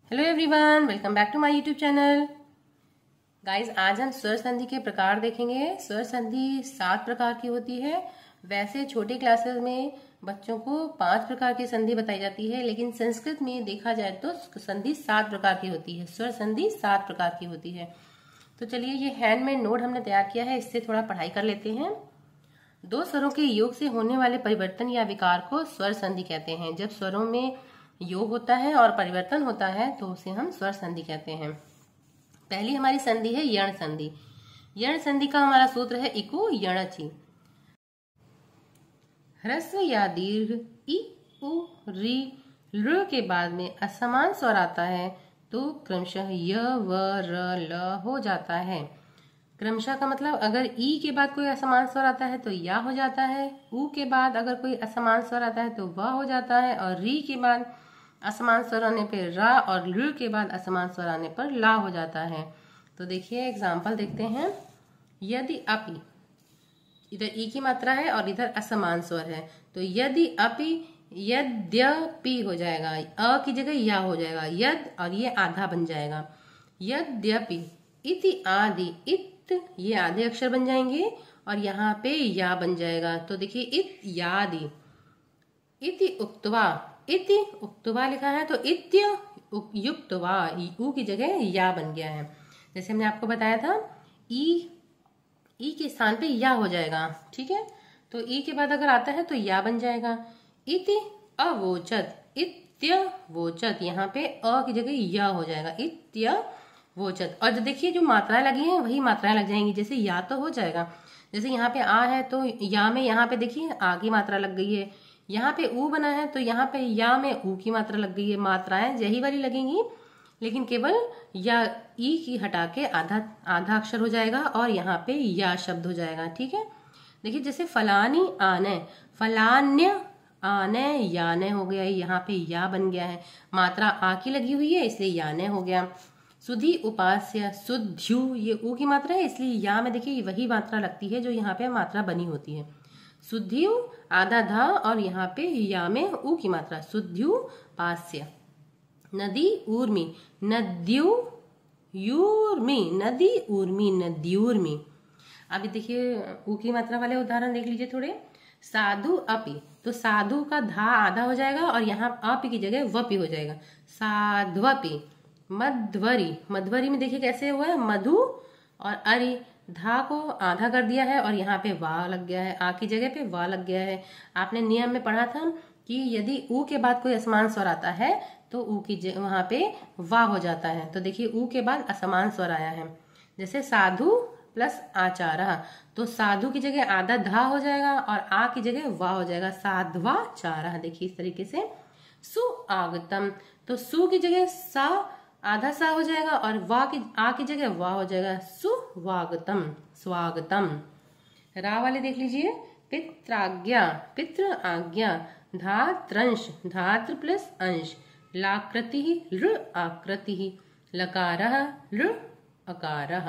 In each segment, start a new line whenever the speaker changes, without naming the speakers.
Hello everyone, welcome back to my YouTube channel. Guys, आज हम स्वर संधि के प्रकार देखेंगे। स्वर संधि 7 प्रकार की होती है। वैसे छोटे क्लासेस में बच्चों को 5 प्रकार की संधि बताई जाती है, लेकिन संस्कृत में देखा जाए तो संधि 7 प्रकार की होती है। स्वर संधि 7 प्रकार की होती है। तो चलिए, ये हैंडमेड नोट हमने तैयार किया है, इससे थोड़ा पढ़ाई कर लेते हैं। 2 स्वरों के योग से होने वाले परिवर्तन या विकार को स्वर संधि कहते हैं। जब स्वरों में योग होता है और परिवर्तन होता है तो उसे हम स्वर संधि कहते हैं। पहली हमारी संधि है यण संधि। यण संधि का हमारा सूत्र है इको यणचि। ह्रस्व या दीर्घ इ उ री ल के बाद में असमान स्वर आता है तो क्रमशः य व र ल हो जाता है। क्रमशः का मतलब अगर ई के बाद कोई असमान स्वर आता है तो या हो जाता है, उ के बाद अगर कोई असमान स्वर आता है तो व हो जाता है, और री के बाद असमान स्वर आने पर रा और ल के बाद असमान स्वर आने पर ला हो जाता है। तो देखिए, एग्जाम्पल देखते हैं। यदि अपि, इधर ई की मात्रा है और इधर असमान स्वर है, तो यदि अपि यद्यपि हो जाएगा, अ की जगह या हो जाएगा, यद और ये आधा बन जाएगा। यद्यपि, इति आदि, इत ये आधे अक्षर बन जाएंगे और यहाँ पे या बन जाएगा। तो देखिए, इत यादि, इति उक्त्वा, इति उक्त्वा लिखा है तो इत्य युक्त्वा, ऊ की जगह या बन गया है। जैसे हमने आपको बताया था, ई के स्थान पे या हो जाएगा, ठीक है। तो ई के बाद अगर आता है तो या बन जाएगा। इति अवोचत, इत्य वोचत, यहाँ पे अ की जगह या हो जाएगा, इत्य वोचत। और जो देखिए, जो मात्राएं लगी हैं वही मात्राएं लग जाएंगी। जैसे या तो हो जाएगा, जैसे यहाँ पे आ है तो या में यहाँ पे देखिए आ की मात्रा लग गई है। यहाँ पे ऊ बना है तो यहाँ पे या में ऊ की मात्रा लग गई है। मात्राएं यही वाली लगेंगी, लेकिन केवल या ई की हटा के आधा अक्षर हो जाएगा और यहाँ पे या शब्द हो जाएगा, ठीक है। देखिए, जैसे फलानी आने, फलान्य आने याने हो गया, यहाँ पे या बन गया है। मात्रा आ की लगी हुई है इसलिए याने हो गया। सुधि उपास्य, सुध्यु, ये ऊ की मात्रा है इसलिए या में देखिए वही मात्रा लगती है जो यहाँ पे मात्रा बनी होती है। सुध्यु आधा धा और यहाँ पे या में ऊ की मात्रा, सुध्यु पास्य। नदी ऊर्मी, नद्यू यूर्मी, नदी ऊर्मी, नद्यूर्मी। अभी देखिए, ऊ की मात्रा वाले उदाहरण देख लीजिए थोड़े। साधु अपि, तो साधु का धा आधा हो जाएगा और यहाँ अपि की जगह वपि हो जाएगा, साध्वपि। मध्वरी, मध्वरी में देखिए कैसे हुआ है, मधु और अरि, धा को आधा कर दिया है और यहाँ पे वाह लग गया है, आ की जगह पे वाह लग गया है। आपने नियम में पढ़ा था कि यदि ऊ के बाद कोई असमान स्वर आता है तो ऊ की वहां पे वाह हो जाता है। तो देखिए, ऊ के बाद असमान स्वर आया है। जैसे साधु प्लस आचारा, तो साधु की जगह आधा धा हो जाएगा और आ की जगह वाह हो जाएगा, साध्वाचारा। देखिए इस तरीके से। सुआगतम, तो सु की जगह सा आधा सा हो जाएगा और वाह की आ की जगह वाह हो जाएगा, सुवागतम, स्वागतम। रा वाले देख लीजिए। पित्राज्ञा, पितृ आज्ञा। धात्रंश, धात्र प्लस अंश। लाकृति लृ आकृति। लकारः लृ अकारः।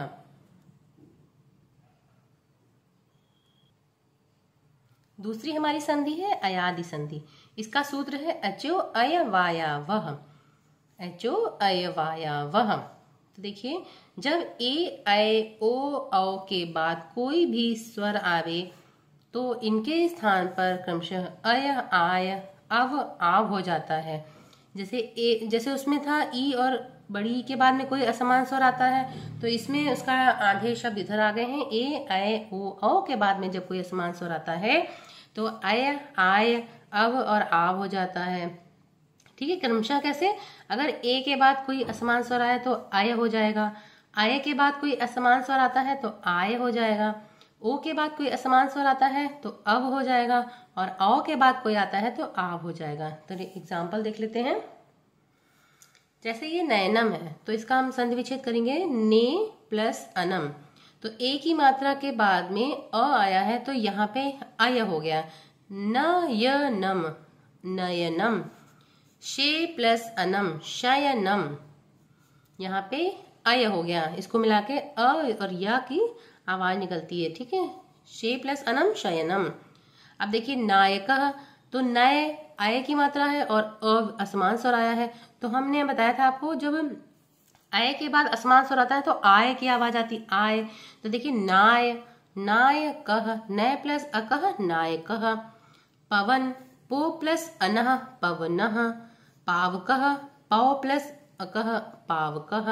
दूसरी हमारी संधि है अयादि संधि। इसका सूत्र है अचो अयवायावः, अचो अयवायावः। तो देखिए, जब ए ऐ ओ औ के बाद कोई भी स्वर आवे तो इनके स्थान पर क्रमशः अय आय अव आव हो जाता है। जैसे उसमें था ई और बड़ी के बाद में कोई असमान स्वर आता है तो इसमें उसका आधे शब्द इधर आ गए हैं। ए ऐ ओ औ के बाद में जब कोई असमान स्वर आता है तो अय आय अव और आव हो जाता है, ठीक है। क्रमशः कैसे, अगर ए के बाद कोई असमान स्वर आए तो आय हो जाएगा, आय के बाद कोई असमान स्वर आता है तो आय हो जाएगा, ओ के बाद कोई असमान स्वर आता है तो अव हो जाएगा, और औ के बाद कोई आता है तो आव हो जाएगा। तो एग्जाम्पल देख लेते हैं। जैसे ये नयनम है तो इसका हम संधि विच्छेद करेंगे, ने प्लस अनम। तो ए की मात्रा के बाद में अ आया है तो यहाँ पे अय हो गया, नयनम, नयनम। शे प्लस अनम, शयनम, यहाँ पे अय हो गया। इसको मिला के अ और या की आवाज निकलती है, ठीक है। शे प्लस अनम शयनम। अब देखिए नायकः, तो नय आय की मात्रा है और अ असमान स्वर आया है, तो हमने बताया था आपको जब आय के बाद असमान स्वर आता है तो आय की आवाज आती, आय। तो देखिए नाय, नाय कह, नय प्लस अकह नाय कह। पवन, पो प्लस अनह पवनः। पावकः, पौ प्लस अकह पावकः।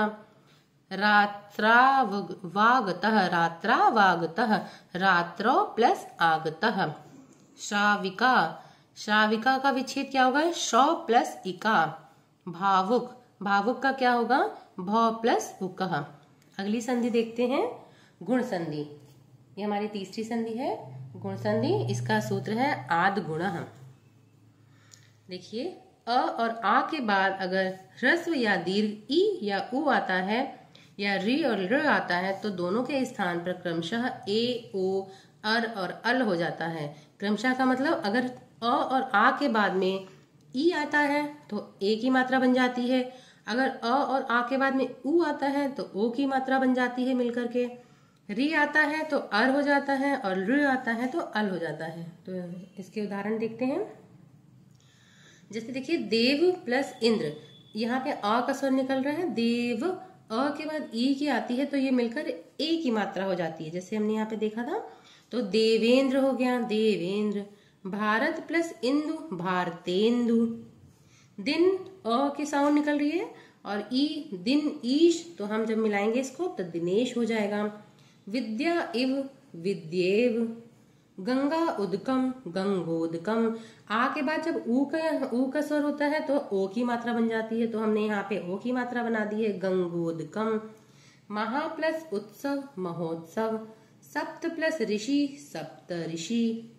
रात्रावागतः, रात्रावागतः, रात्रौ प्लस आगतः। श्राविका, श्राविका का विच्छेद क्या होगा, शौ प्लस इका। भावुक, भावुक का क्या होगा, भौ प्लस उकः। अगली संधि देखते हैं, गुण संधि। ये हमारी तीसरी संधि है, गुण संधि। इसका सूत्र है आद गुणः। देखिए अ और आ के बाद अगर ह्रस्व या दीर्घ ई या उ आता है या री और र आता है तो दोनों के स्थान पर क्रमशः ए, ओ, अर और अल हो जाता है। क्रमशः का मतलब अगर अ और आ के बाद में ई आता है तो ए की मात्रा बन जाती है, अगर अ और आ के बाद में उ आता है तो ओ की मात्रा बन जाती है मिलकर के। री आता है तो अर हो जाता है और र आता है तो अल हो जाता है। तो इसके उदाहरण देखते हैं। जैसे देखिए देव प्लस इंद्र, यहाँ पे अ का स्वर निकल रहा है, देव, अ के बाद ई की आती है तो ये मिलकर ए की मात्रा हो जाती है, जैसे हमने यहाँ पे देखा था। तो देवेंद्र हो गया, देवेंद्र। भारत प्लस इंदु, भारतेंदु। दिन, अ की साउंड निकल रही है और ई, दिन, ईश, तो हम जब मिलाएंगे इसको तो दिनेश हो जाएगा। विद्या इव, विद्येव। गंगा उदकम, गंगोदकम। आ के बाद जब ऊ का स्वर होता है तो ओ की मात्रा बन जाती है, तो हमने यहाँ पे ओ की मात्रा बना दी है, गंगोदकम। महा प्लस उत्सव, महोत्सव। सप्त प्लस ऋषि, सप्त ऋषि।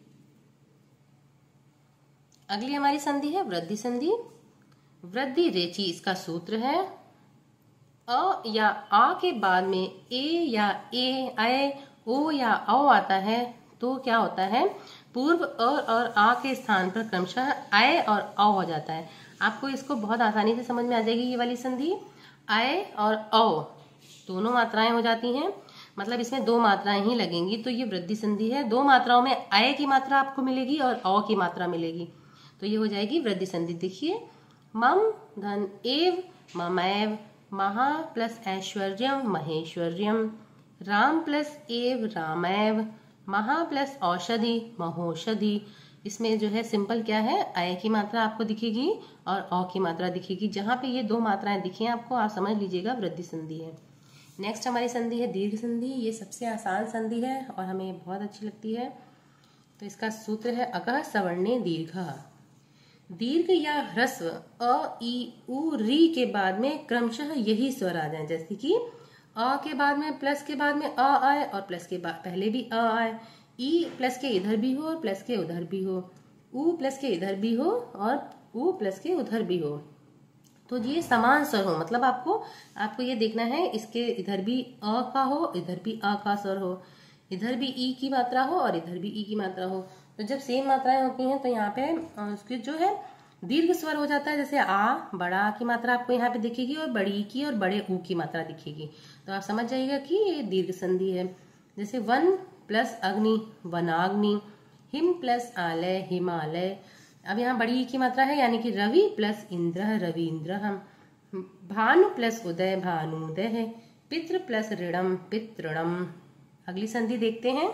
अगली हमारी संधि है वृद्धि संधि। वृद्धि रेची, इसका सूत्र है अ या आ के बाद में ए या ए, आय, ओ या औ आता है तो क्या होता है, पूर्व और आ के स्थान पर क्रमशः आय और औ हो जाता है। आपको इसको बहुत आसानी से समझ में आ जाएगी ये वाली संधि। आय और औ दोनों मात्राएं हो जाती हैं, मतलब इसमें दो मात्राएं ही लगेंगी, तो ये वृद्धि संधि है। दो मात्राओं में आय की मात्रा आपको मिलेगी और औ की मात्रा मिलेगी, तो ये हो जाएगी वृद्धि संधि। देखिए मम धन एव, ममैव। महा प्लस ऐश्वर्यम, महेश्वर्यम। राम प्लस एव, रामैव। महा प्लस औषधि, महोषधि। इसमें जो है सिंपल क्या है, आय की मात्रा आपको दिखेगी और औ की मात्रा दिखेगी। जहां पे ये दो मात्राएं दिखी आपको, आप समझ लीजिएगा वृद्धि संधि है। नेक्स्ट हमारी संधि है दीर्घ संधि। ये सबसे आसान संधि है और हमें बहुत अच्छी लगती है। तो इसका सूत्र है अकः सवर्णे दीर्घः। दीर्घ या ह्रस्व अ, ई, उ, री के बाद में क्रमशः यही स्वर आ जाए, जैसे कि अ के बाद में प्लस के बाद में अ आए और प्लस के बाद पहले भी अ आए। ई प्लस के इधर भी हो और प्लस के उधर भी हो। उ प्लस के इधर भी हो और उ प्लस के उधर भी हो, तो ये समान स्वर हो। मतलब आपको ये देखना है, इसके इधर भी अ का हो, इधर भी अ का स्वर हो, इधर भी ई की मात्रा हो और इधर भी ई की मात्रा हो। तो जब सेम मात्राएं होती हैं तो यहाँ पे उसके जो है दीर्घ स्वर हो जाता है। जैसे आ, बड़ा आ की मात्रा आपको यहाँ पे दिखेगी और बड़ी की और बड़े ऊ की मात्रा दिखेगी, तो आप समझ जाइएगा कि ये दीर्घ संधि है। जैसे वन प्लस अग्नि, वनाग्नि। हिम प्लस आलय, हिमालय। अब यहाँ बड़ी ई की मात्रा है, यानी कि रवि प्लस इंद्र, रवींद्र। भानु प्लस उदय, भानुदय। पितृ प्लस ऋणम, पितृणम। अगली संधि देखते हैं।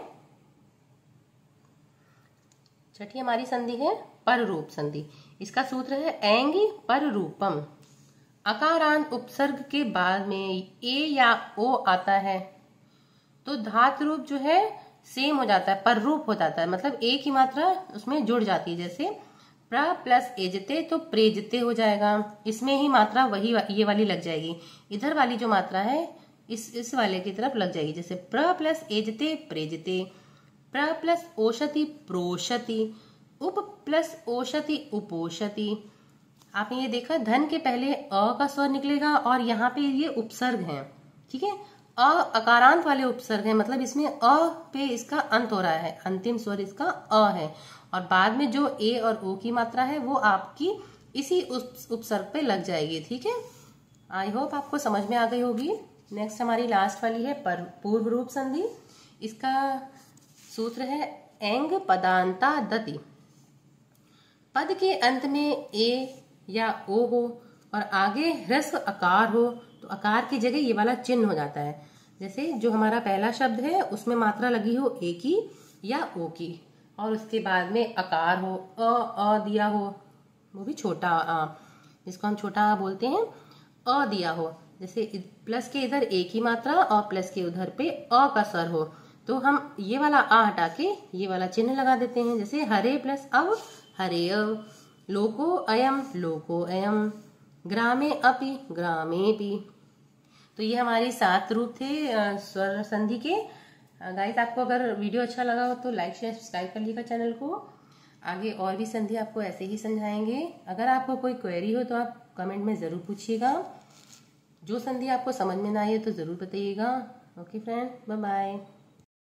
छठी हमारी संधि है पर रूप संधि। इसका सूत्र है एंग पर रूपम। अकारांत उपसर्ग के बाद में ए या ओ आता है तो धातु रूप जो है सेम हो जाता है, पर रूप हो जाता है, मतलब ए की मात्रा उसमें जुड़ जाती है। जैसे प्र प्लस एजते तो प्रेजते हो जाएगा, इसमें ही मात्रा वही ये वाली लग जाएगी। इधर वाली जो मात्रा है इस वाले की तरफ लग जाएगी। जैसे प्र प्लस एजते प्रेजते। प्र प्लस ओषति प्रोषति। उप प्लस ओषति उपोषति। आपने ये देखा धन के पहले अ का स्वर निकलेगा और यहाँ पे ये उपसर्ग है, ठीक है। अ अकारांत वाले उपसर्ग है, मतलब इसमें अ पे इसका अंत हो रहा है, अंतिम स्वर इसका अ है, और बाद में जो ए और ओ की मात्रा है वो आपकी इसी उपसर्ग पे लग जाएगी, ठीक है। आई होप आपको समझ में आ गई होगी। नेक्स्ट हमारी लास्ट वाली है पूर्व रूप संधि। इसका सूत्र है एंग पदांता दति। पद के अंत में ए या ओ हो और आगे ह्रस्व आकार हो तो आकार की जगह ये वाला चिन्ह हो जाता है। जैसे जो हमारा पहला शब्द है उसमें मात्रा लगी हो ए की या ओ की और उसके बाद में आकार हो, अ दिया हो, वो भी छोटा आ, जिसको हम छोटा आ बोलते हैं, अ दिया हो। जैसे प्लस के इधर ए की मात्रा और प्लस के उधर पे अ का स्वर हो तो हम ये वाला आ हटा के ये वाला चिन्ह लगा देते हैं। जैसे हरे प्लस अव, हरे अव। लोको अयम, लोको अयम। ग्रामे अपि, ग्रामे पि। तो ये हमारी 7 रूप थे स्वर संधि के। गाइस, आपको अगर वीडियो अच्छा लगा हो तो लाइक शेयर सब्सक्राइब कर लीजिएगा चैनल को। आगे और भी संधि आपको ऐसे ही समझाएंगे। अगर आपको कोई क्वेरी हो तो आप कमेंट में ज़रूर पूछिएगा। जो संधि आपको समझ में ना आई है तो ज़रूर बताइएगा। Okay friend, bye bye.